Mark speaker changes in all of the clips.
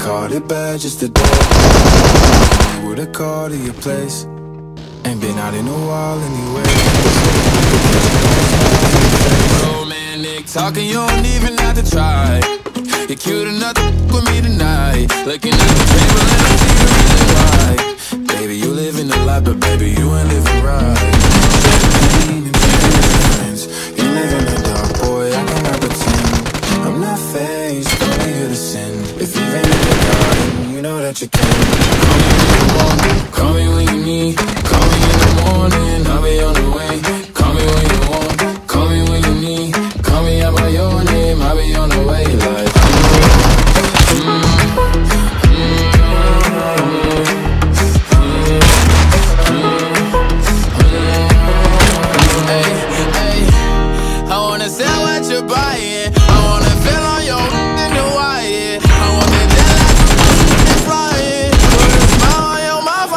Speaker 1: caught it bad just today. With a call to your place. Ain't been out in a while anyway. Romantic talking, you don't even have to try. You're cute enough to with me tonight. Looking at the table and I see the reason why. Baby, you living the life, but baby, you ain't living right. You live in the dark, boy, I cannot pretend. I'm not faced, only here to sin. If you've been in the garden, you know that you can. Call me when you need. Call me in the morning, I'll be on the way. Call me when you want. Call me when you need. Call me out by your name, I'll be on the way. Like I wanna sell what you're buying. I wanna feel on your in the wire. I want that like flying. Put a smile on your mouth.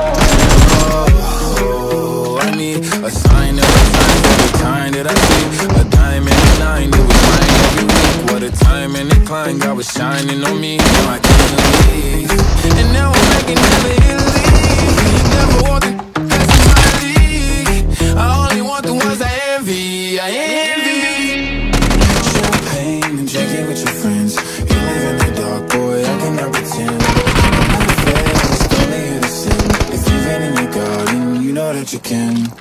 Speaker 1: Oh, I need a sign of a sign every time that I see a diamond and nine. It was mine every week. What a time and a climb. God was shining on me. Now I can't leave. And now I'm making never Italy. Never want the best in my league. I only want the ones I envy. I envy. Champagne and drinking with your friends. You live in the dark, boy, I cannot pretend. I'm not faced, only here to sin. If you've been in your garden, you know that you can.